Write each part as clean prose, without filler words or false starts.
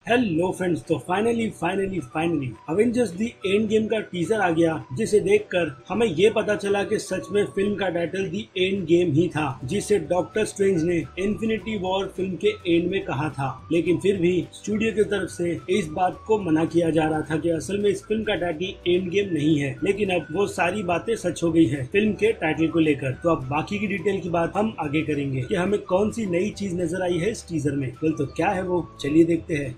Hello friends, तो finally Avengers the End Game का teaser आ गया, जिसे देखकर हमें ये पता चला कि सच में फिल्म का टाइटल दी एंड गेम ही था, जिसे डॉक्टर स्ट्रेंज ने इन्फिनिटी वॉर फिल्म के एंड में कहा था। लेकिन फिर भी स्टूडियो की तरफ से इस बात को मना किया जा रहा था कि असल में इस फिल्म का टाइटल एंड गेम नहीं है। लेकिन अब वो सारी बातें सच हो गई है फिल्म के टाइटल को लेकर। तो अब बाकी की डिटेल की बात हम आगे करेंगे कि हमें कौन सी नई चीज नजर आई है इस टीजर में। तो क्या है वो, चलिए देखते हैं।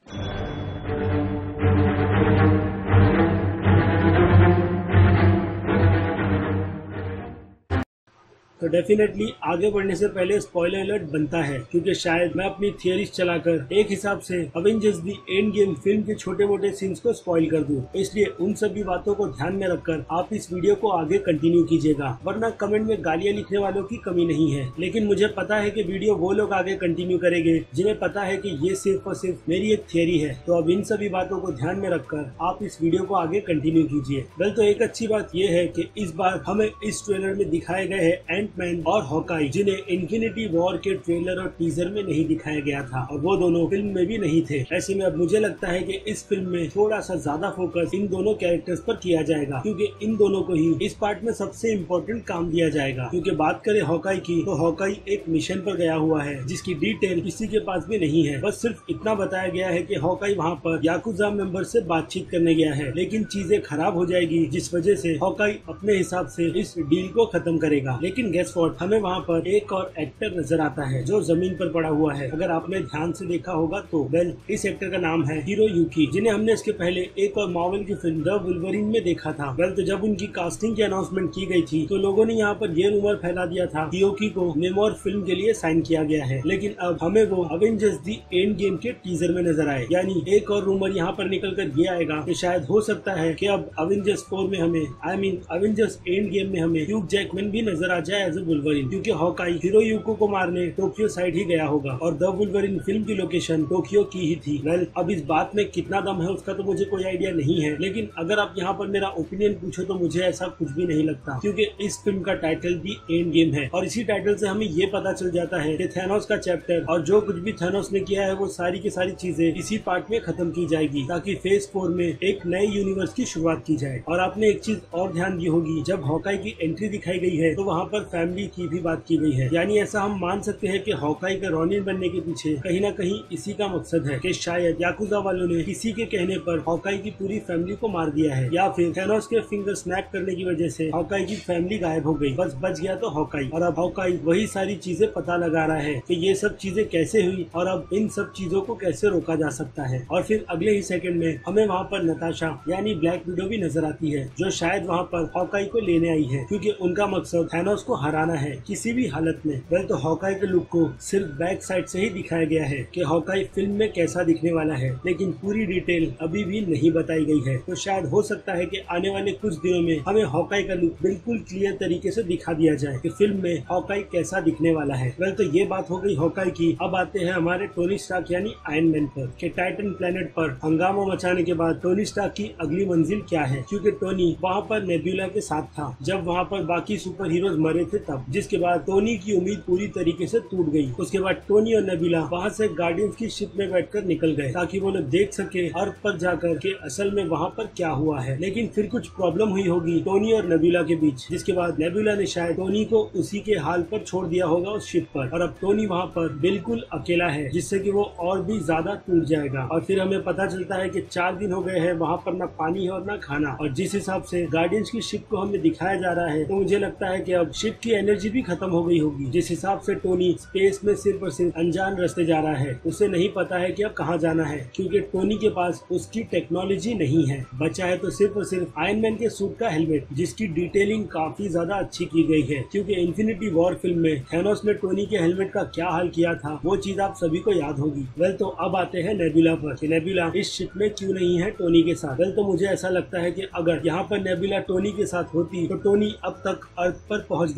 तो डेफिनेटली आगे बढ़ने से पहले स्पॉइलर अलर्ट बनता है, क्योंकि शायद मैं अपनी थियरीज चलाकर एक हिसाब से Avengers the End Game film के छोटे मोटे सीन्स को स्पॉइल कर दूं। इसलिए उन सभी बातों को ध्यान में रखकर आप इस वीडियो को आगे कंटिन्यू कीजिएगा, वरना कमेंट में गालियां लिखने वालों की कमी नहीं है। लेकिन मुझे पता है कि वीडियो वो लोग आगे कंटिन्यू करेंगे जिन्हें पता है कि ये सिर्फ और सिर्फ मेरी एक थियरी है। तो अब इन सभी बातों को ध्यान में रखकर आप इस वीडियो को आगे कंटिन्यू कीजिए। वेल, तो एक अच्छी बात यह है कि इस बार हमें इस ट्रेलर में दिखाए गए हैं मैन और हॉकाई, जिन्हें इन्फिनिटी वॉर के ट्रेलर और टीजर में नहीं दिखाया गया था, और वो दोनों फिल्म में भी नहीं थे। ऐसे में अब मुझे लगता है कि इस फिल्म में थोड़ा सा ज्यादा फोकस इन दोनों कैरेक्टर्स पर किया जाएगा, क्योंकि इन दोनों को ही इस पार्ट में सबसे इम्पोर्टेंट काम दिया जाएगा। क्योंकि बात करें हॉकाई की, तो हॉकाई एक मिशन पर गया हुआ है जिसकी डिटेल किसी के पास भी नहीं है। बस सिर्फ इतना बताया गया है कि हॉकाई वहाँ पर याकुजा मेंबर से बातचीत करने गया है, लेकिन चीजें खराब हो जाएगी, जिस वजह से हॉकाई अपने हिसाब से इस डील को खत्म करेगा। लेकिन गेस व्हाट, हमें वहाँ पर एक और एक्टर नजर आता है जो जमीन पर पड़ा हुआ है। अगर आपने ध्यान से देखा होगा तो वेल, इस एक्टर का नाम है हिरोयुकी, जिन्हें हमने इसके पहले एक और मार्वल की फिल्म द वुल्वरीन में देखा था। वेल, तो जब उनकी कास्टिंग की अनाउंसमेंट की गई थी तो लोगों ने यहाँ पर ये रूमर फैला दिया था कि हिरोयुकी को नेमोर फिल्म के लिए साइन किया गया है। लेकिन अब हमें वो अवेंजर्स दी एंड गेम के टीजर में नजर आए। यानी एक और रूमर यहाँ पर निकल कर ये आएगा कि शायद हो सकता है कि अब अवेंजर्स 4 में हमें अवेंजर्स एंड गेम में हमें ह्यूग जैकमैन भी नजर आ जाए एज ए वुल्वरीन, क्योंकि हॉकाई हिरोयुको को मारने टोक्यो साइड ही गया होगा और द वुल्वरीन फिल्म की लोकेशन टोक्यो की ही थी। वेल, अब इस बात में कितना दम है उसका तो मुझे कोई आइडिया नहीं है, लेकिन अगर आप यहाँ पर मेरा ओपिनियन पूछो तो मुझे ऐसा कुछ भी नहीं लगता, क्योंकि इस फिल्म का टाइटल दी एंड गेम है और इसी टाइटल से हमें ये पता चल जाता है कि थैनोस का चैप्टर और जो कुछ भी थैनोस ने किया है वो सारी की सारी चीजें इसी पार्ट में खत्म की जाएगी, ताकि फेज 4 में एक नए यूनिवर्स की शुरुआत की जाए। और आपने एक चीज और ध्यान दी होगी, जब हॉकाई की एंट्री दिखाई गई है तो वहाँ पर फैमिली की भी बात की गई है। यानी ऐसा हम मान सकते हैं कि हॉकाई के रोनिन बनने के पीछे कहीं ना कहीं इसी का मकसद है कि शायद याकुजा वालों ने किसी के कहने पर हॉकाई की पूरी फैमिली को मार दिया है, या फिर थैनोस के फिंगर स्नैप करने की वजह से हॉकाई की फैमिली गायब हो गई, बस बच गया तो हॉकाई। और अब हॉकाई वही सारी चीजें पता लगा रहा है कि ये सब चीजें कैसे हुई और अब इन सब चीजों को कैसे रोका जा सकता है। और फिर अगले ही सेकंड में हमें वहाँ पर नताशा यानी ब्लैक विडो भी नजर आती है, जो शायद वहाँ पर हॉकाई को लेने आई है, क्योंकि उनका मकसद थैनोस को हराना है किसी भी हालत में। वेल, तो हॉकाई के लुक को सिर्फ बैक साइड से ही दिखाया गया है कि हॉकाई फिल्म में कैसा दिखने वाला है, लेकिन पूरी डिटेल अभी भी नहीं बताई गई है। तो शायद हो सकता है कि आने वाले कुछ दिनों में हमें हॉकाई का लुक बिल्कुल क्लियर तरीके से दिखा दिया जाए कि फिल्म में हॉकाई कैसा दिखने वाला है। वेल, तो ये बात हो गई हॉकाई की। अब आते हैं हमारे टोनी स्टार्क यानी आयरन मैन पर कि टाइटन प्लेनेट पर हंगामा मचाने के बाद टोनी स्टार्क की अगली मंजिल क्या है, क्योंकि टोनी वहाँ पर नेब्यूला के साथ था जब वहाँ पर बाकी सुपर हीरोज मरे थे तब, जिसके बाद टोनी की उम्मीद पूरी तरीके से टूट गई। उसके बाद टोनी और नेब्यूला वहाँ से गार्डियंस की शिप में बैठकर निकल गए, ताकि वो लोग देख सके अर्थ पर जाकर के असल में वहाँ पर क्या हुआ है। लेकिन फिर कुछ प्रॉब्लम हुई होगी टोनी और नेब्यूला के बीच, जिसके बाद नेब्यूला ने शायद टोनी को उसी के हाल पर छोड़ दिया होगा उस शिप पर, और अब टोनी वहाँ पर बिल्कुल अकेला है, जिससे कि वो और भी ज्यादा टूट जाएगा। और फिर हमें पता चलता है कि 4 दिन हो गए हैं, वहाँ पर न पानी है और न खाना, और जिस हिसाब से गार्डियंस की शिप को हमें दिखाया जा रहा है तो मुझे लगता है कि अब शिप की एनर्जी भी खत्म हो गई होगी। जिस हिसाब से टोनी स्पेस में सिर्फ और सिर्फ अनजान रास्ते जा रहा है, उसे नहीं पता है कि अब कहाँ जाना है, क्योंकि टोनी के पास उसकी टेक्नोलॉजी नहीं है। बचा है तो सिर्फ और सिर्फ आयरन मैन के सूट का हेलमेट, जिसकी डिटेलिंग काफी ज्यादा अच्छी की गई है, क्योंकि इन्फिनिटी वॉर फिल्म में थैनोस ने टोनी के हेलमेट का क्या हाल किया था वो चीज आप सभी को याद होगी। वेल, तो अब आते हैं नेब्यूला पर कि नेब्यूला इस शिप में क्यों नहीं है टोनी के साथ। वेल, तो मुझे ऐसा लगता है कि अगर यहाँ पर नेब्यूला टोनी के साथ होती तो टोनी अब तक अर्थ पर पहुँच गया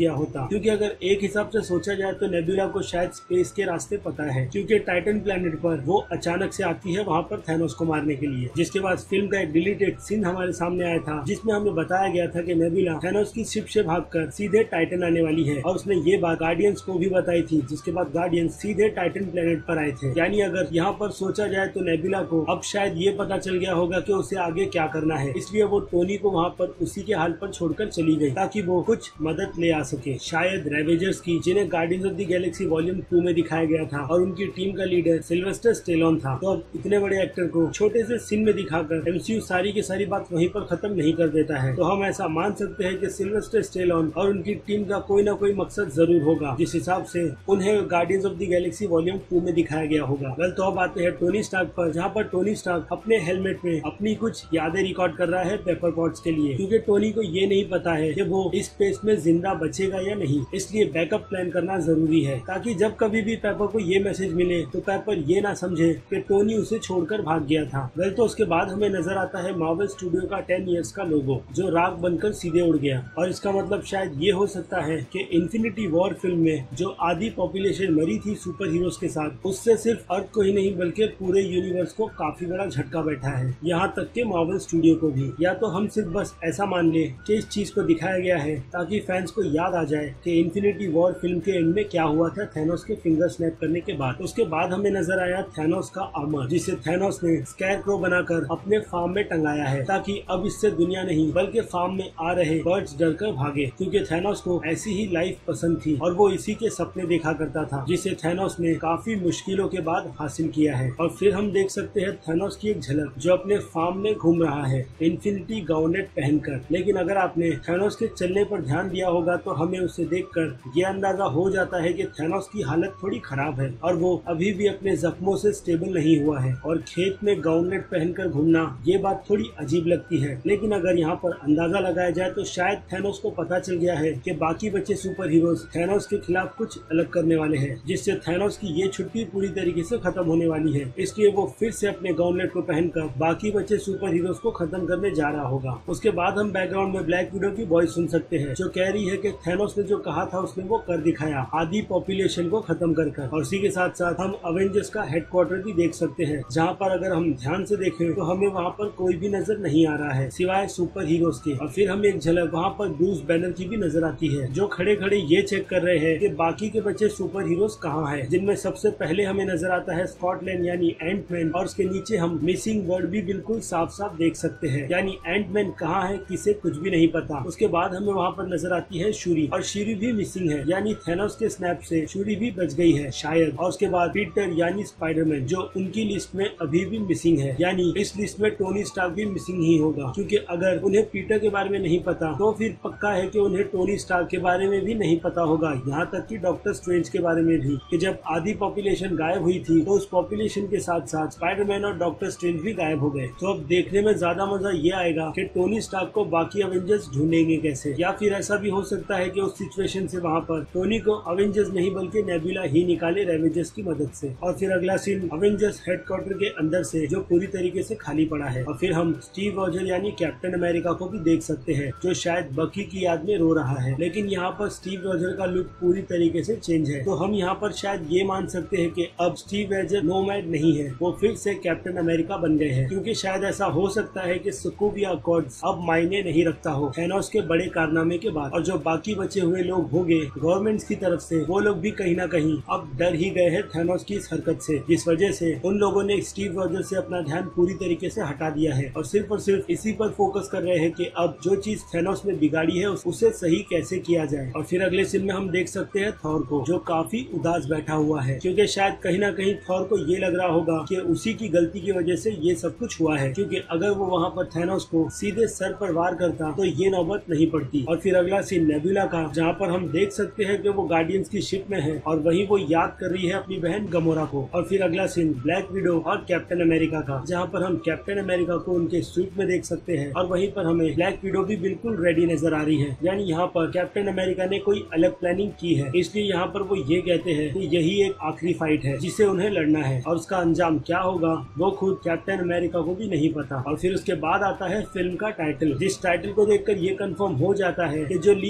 गया होता, क्योंकि अगर एक हिसाब से सोचा जाए तो नेबुला को शायद स्पेस के रास्ते पता है, क्योंकि टाइटन प्लेनेट पर वो अचानक से आती है वहाँ पर थैनोस को मारने के लिए। जिसके बाद फिल्म का एक डिलीटेड सीन हमारे सामने आया था, जिसमें हमें बताया गया था कि नेबुला थैनोस की शिप से भागकर सीधे टाइटन आने वाली है, और उसने ये बात गार्डियंस को भी बताई थी, जिसके बाद गार्डियंस सीधे टाइटन प्लेनेट पर आए थे। यानी अगर यहाँ पर सोचा जाए तो नेबुला को अब शायद ये पता चल गया होगा कि उसे आगे क्या करना है, इसलिए वो टोनी को वहाँ पर उसी के हाल पर छोड़कर चली गई ताकि वो कुछ मदद ले आ सके, शायद रेवेजर्स की, जिन्हें Guardians of the Galaxy volume 2 में दिखाया गया था, और उनकी टीम का लीडर सिल्वेस्टर स्टेलोन था। तो अब इतने बड़े एक्टर को छोटे से सीन में दिखाकर एमसीयू सारी की सारी बात वहीं पर खत्म नहीं कर देता है। तो हम ऐसा मान सकते हैं कि सिल्वेस्टर स्टेलोन और उनकी टीम का कोई ना कोई मकसद जरूर होगा, जिस हिसाब से उन्हें Guardians of the Galaxy volume 2 में दिखाया गया होगा। वेल, तो अब आते हैं टोनी स्टार्क पर, जहाँ पर टोनी स्टार्क अपने हेलमेट में अपनी कुछ यादें रिकॉर्ड कर रहा है पेपर पॉट्स के लिए, क्योंकि टोनी को ये नहीं पता है कि वो इस स्पेस में जिंदा बचेगा या नहीं, इसलिए बैकअप प्लान करना जरूरी है, ताकि जब कभी भी पेपर को ये मैसेज मिले तो पेपर ये ना समझे कि टोनी उसे छोड़कर भाग गया था। वेल, तो उसके बाद हमें नजर आता है मार्वल स्टूडियो का 10 इयर्स का लोगो, जो राख बनकर सीधे उड़ गया, और इसका मतलब शायद ये हो सकता है कि इन्फिनिटी वॉर फिल्म में जो आधी पॉपुलेशन मरी थी सुपर हीरोज के साथ, उससे सिर्फ अर्थ को ही नहीं बल्कि पूरे यूनिवर्स को काफी बड़ा झटका बैठा है, यहाँ तक के मार्वल स्टूडियो को भी। या तो हम सिर्फ बस ऐसा मान ले कि इस चीज को दिखाया गया है ताकि फैंस को याद आ जाए कि इन्फिनिटी वॉर फिल्म के एंड में क्या हुआ था थैनोस के फिंगर स्नैप करने के बाद। उसके बाद हमें नजर आया थैनोस का आर्मर, जिसे थैनोस ने स्कैरक्रो बनाकर अपने फार्म में टंगाया है, ताकि अब इससे दुनिया नहीं बल्कि फार्म में आ रहे बर्ड्स डरकर भागे, क्योंकि थैनोस को ऐसी ही लाइफ पसंद थी और वो इसी के सपने देखा करता था, जिसे थैनोस ने काफी मुश्किलों के बाद हासिल किया है। और फिर हम देख सकते हैं थैनोस की एक झलक, जो अपने फार्म में घूम रहा है इन्फिनिटी गाउनेट पहनकर। लेकिन अगर आपने थैनोस के चलने पर ध्यान दिया होगा तो हमें उसे देखकर ये अंदाजा हो जाता है कि थैनोस की हालत थोड़ी खराब है और वो अभी भी अपने जख्मों से स्टेबल नहीं हुआ है, और खेत में गाउनेट पहनकर घूमना ये बात थोड़ी अजीब लगती है। लेकिन अगर यहाँ पर अंदाजा लगाया जाए तो शायद थैनोस को पता चल गया है कि बाकी बचे सुपर हीरोज थैनोस के खिलाफ कुछ अलग करने वाले हैं, जिससे थैनोस की ये छुट्टी पूरी तरीके से खत्म होने वाली है, इसलिए वो फिर से अपने गाउनलेट को पहनकर बाकी बचे सुपर हीरोज को खत्म करने जा रहा होगा। उसके बाद हम बैकग्राउंड में ब्लैक विडो की वॉइस सुन सकते हैं, जो कह रही है कि थैनोस ने जो कहा था उसने वो कर दिखाया, आधी पॉपुलेशन को खत्म कर। और इसी के साथ साथ हम अवेंजर्स का हेडक्वार्टर भी देख सकते हैं, जहाँ पर अगर हम ध्यान से देखें तो हमें वहाँ पर कोई भी नजर नहीं आ रहा है सिवाय सुपर हीरोज के। और फिर हमें एक झलक वहाँ पर ब्रूस बैनर की भी नजर आती है, जो खड़े खड़े ये चेक कर रहे हैं कि बाकी के बचे सुपर हीरोज कहाँ हैं, जिनमें सबसे पहले हमें नजर आता है स्कॉटलैंड यानी एंटमैन, और उसके नीचे हम मिसिंग वर्ड भी बिल्कुल साफ साफ देख सकते हैं, यानी एंटमैन कहाँ है किसे कुछ भी नहीं पता। उसके बाद हमें वहाँ पर नजर आती है शूरी, और शूरी भी मिसिंग है, यानी थैनोस के स्नैप से शूरी भी बच गई है शायद। और उसके बाद पीटर यानी स्पाइडरमैन, जो उनकी लिस्ट में अभी भी मिसिंग है, यानी इस लिस्ट में टोनी स्टार्क भी मिसिंग ही होगा, क्योंकि अगर उन्हें पीटर के बारे में नहीं पता तो फिर पक्का है कि उन्हें टोनी स्टार्क के बारे में भी नहीं पता होगा, यहाँ तक कि डॉक्टर स्ट्रेंज के बारे में भी, कि जब आधी पॉपुलेशन गायब हुई थी तो उस पॉपुलेशन के साथ साथ स्पाइडरमैन और डॉक्टर स्ट्रेंज भी गायब हो गए। तो अब देखने में ज्यादा मजा ये आएगा कि टोनी स्टार्क को बाकी अवेंजर्स ढूंढेंगे कैसे, या फिर ऐसा भी हो सकता है कि उस सिचुएशन से वहाँ पर टोनी को अवेंजर्स नहीं बल्कि नेबुला ही निकाले रेवेंजर्स की मदद से। और फिर अगला सीन अवेंजर्स हेडक्वार्टर के अंदर से, जो पूरी तरीके से खाली पड़ा है, और फिर हम स्टीव रॉजर यानी कैप्टन अमेरिका को भी देख सकते हैं, जो शायद बकी की याद में रो रहा है। लेकिन यहाँ पर स्टीव रॉजर का लुक पूरी तरीके से चेंज है, तो हम यहाँ पर शायद ये मान सकते हैं कि अब स्टीव रॉजर नोमैड नहीं है, वो फिर से कैप्टन अमेरिका बन गए हैं, क्योंकि शायद ऐसा हो सकता है कि सोकोविया अकॉर्ड्स अब मायने नहीं रखता हो थैनोस के बड़े कारनामे के बाद, और जो बाकी बचे हुए लोग होंगे गवर्नमेंट्स की तरफ से, वो लोग भी कहीं ना कहीं अब डर ही गए हैं थैनोस की इस हरकत से, जिस वजह से उन लोगों ने स्टीव रॉजर से अपना ध्यान पूरी तरीके से हटा दिया है और सिर्फ इसी पर फोकस कर रहे हैं कि अब जो चीज थैनोस ने बिगाड़ी है उसे सही कैसे किया जाए। और फिर अगले सीन में हम देख सकते हैं थॉर को, जो काफी उदास बैठा हुआ है, क्योंकि शायद कहीं ना कहीं थॉर को ये लग रहा होगा कि उसी की गलती की वजह से ये सब कुछ हुआ है, क्योंकि अगर वो वहाँ पर थैनोस को सीधे सर पर वार करता तो ये नौबत नहीं पड़ती। और फिर अगला सीन नेबुला का, जहाँ पर हम देख सकते हैं कि वो गार्डियंस की शिप में है और वहीं वो याद कर रही है अपनी बहन गमोरा को। और फिर अगला सीन ब्लैक विडो और कैप्टन अमेरिका का, जहाँ पर हम कैप्टन अमेरिका को उनके सूट में देख सकते हैं और वहीं पर हमें ब्लैक विडो भी बिल्कुल रेडी नजर आ रही है, यानी यहाँ पर कैप्टन अमेरिका ने कोई अलग प्लानिंग की है, इसलिए यहाँ पर वो ये कहते हैं कि यही एक आखिरी फाइट है जिसे उन्हें लड़ना है, और उसका अंजाम क्या होगा वो खुद कैप्टन अमेरिका को भी नहीं पता। और फिर उसके बाद आता है फिल्म का टाइटल, जिस टाइटल को देखकर ये कंफर्म हो जाता है कि जो लीक आर्ट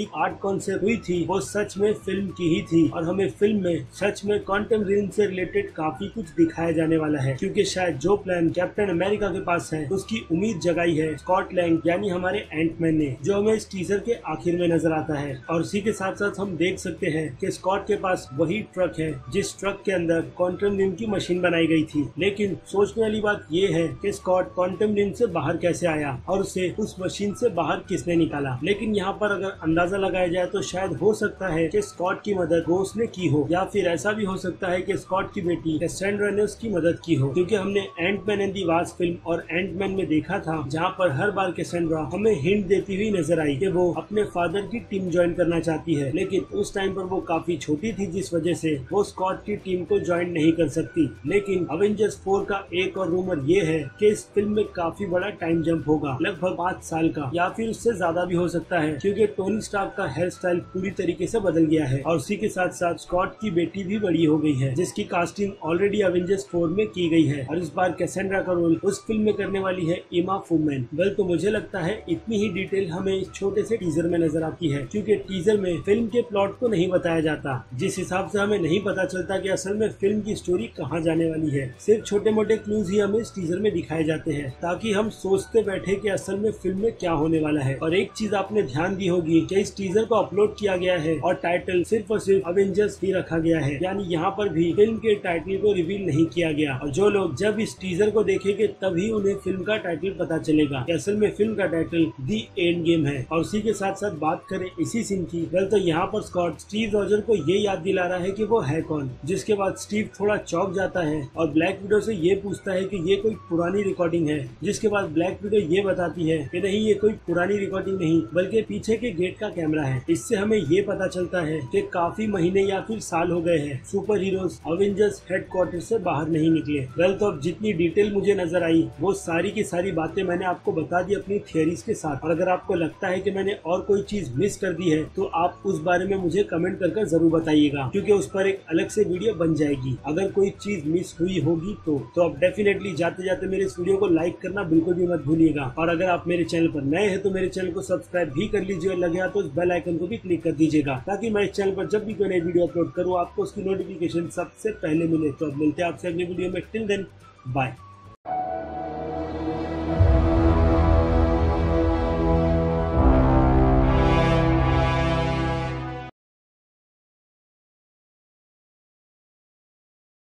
कॉन्सेप्ट हुई थी वो सच में फिल्म की ही थी और हमें फिल्म में सच में क्वांटम रियल्म से रिलेटेड काफी कुछ दिखाया जाने वाला है, क्योंकि शायद जो प्लान कैप्टन अमेरिका के पास है उसकी उम्मीद जगाई है स्कॉट लैंग यानी हमारे एंटमैन ने, जो हमें इस टीजर के आखिर में नजर आता है। और इसी के साथ साथ हम देख सकते हैं कि स्कॉट के पास वही ट्रक है जिस ट्रक के अंदर क्वांटम रियल्म की मशीन बनाई गई थी। लेकिन सोचने वाली बात ये है कि स्कॉट क्वांटम रियल्म से बाहर कैसे आया और उसे उस मशीन से बाहर किसने निकाला। लेकिन यहाँ पर अगर अंदाजा लगाया जाए तो शायद हो सकता है कि स्कॉट की मदद गोस्ट ने की हो, या फिर ऐसा भी हो सकता है कि स्कॉट की बेटी कैसेंड्रा ने उसकी मदद की हो, क्योंकि हमने Antman and the Wasp film और एंटमैन में देखा था जहाँ पर हर बार कैसेंड्रा हमें हिंट देती हुई नजर आई कि वो अपने फादर की टीम ज्वाइन करना चाहती है, लेकिन उस टाइम पर वो काफी छोटी थी जिस वजह से वो स्कॉट की टीम को ज्वाइन नहीं कर सकती। लेकिन अवेंजर्स 4 का एक और रूमर ये है कि इस फिल्म में काफी बड़ा टाइम जंप होगा, लगभग 5 साल का या फिर उससे ज्यादा भी हो सकता है, क्योंकि टोनी स्टार्क का हेयर स्टाइल पूरी तरीके से बदल गया है और उसी के साथ साथ स्कॉट की बेटी भी बड़ी हो गई है, जिसकी कास्टिंग ऑलरेडी अवेंजर्स 4 में की गई है और इस बार कैसेंड्रा का रोल उस फिल्म में करने वाली है इमा फूमैन। वेल, तो मुझे लगता है इतनी ही डिटेल हमें इस छोटे से टीजर में नजर आती है, क्योंकि टीजर में फिल्म के प्लॉट को नहीं बताया जाता, जिस हिसाब से हमें नहीं पता चलता कि असल में फिल्म की स्टोरी कहाँ जाने वाली है। सिर्फ छोटे मोटे क्लूज ही हमें इस टीजर में दिखाए जाते हैं ताकि हम सोचते बैठे कि असल में फिल्म में क्या होने वाला है। और एक चीज आपने ध्यान दी होगी कि इस टीजर को अपलोड किया गया है और टाइटल सिर्फ और सिर्फ अवेंजर्स ही रखा गया है, यानी यहाँ पर भी फिल्म के टाइटल को रिवील नहीं किया गया। और जो लोग जब इस टीजर को देखेंगे तभी उन्हें फिल्म का टाइटल पता चलेगा कि असल में फिल्म का टाइटल दी एंड गेम है। और उसी के साथ साथ बात करें इसी सीन की, वेल तो यहाँ पर स्कॉट स्टीव रॉजर को ये याद दिला रहा है कि वो है कौन, जिसके बाद स्टीव थोड़ा चौंक जाता है और ब्लैक विडो से ये पूछता है कि ये कोई पुरानी रिकॉर्डिंग है, जिसके बाद ब्लैक विडो ये बताती है कि नहीं, ये कोई पुरानी रिकॉर्डिंग नहीं बल्कि पीछे के गेट का कैमरा है। इससे हमें ये पता चलता है कि काफी महीने या फिर साल हो गए हैं सुपर हीरोज अवेंजर्स हेडक्वार्टर से बाहर नहीं निकले। वेल, तो अब जितनी डिटेल मुझे नजर आई वो सारी की सारी बातें मैंने आपको बता दी अपनी थियरीज के साथ, और अगर आपको लगता है कि मैंने और कोई चीज मिस कर दी है तो आप उस बारे में मुझे कमेंट कर जरूर बताइएगा, क्योंकि उस पर एक अलग से वीडियो बन जाएगी अगर कोई चीज मिस हुई होगी तो आप डेफिनेटली जाते जाते मेरे इस वीडियो को लाइक करना बिल्कुल भी मत भूलिएगा। और अगर आप मेरे चैनल पर नए हैं तो मेरे चैनल को सब्सक्राइब भी कर लीजिए और लगे तो उस बेल आइकन को भी क्लिक कर दीजिएगा, ताकि मैं इस चैनल पर जब भी कोई नई वीडियो अपलोड करूँ आपको उसकी नोटिफिकेशन सबसे पहले मिले। तो अब मिलते हैं आपसे अगली वीडियो में, टिल देन बाय।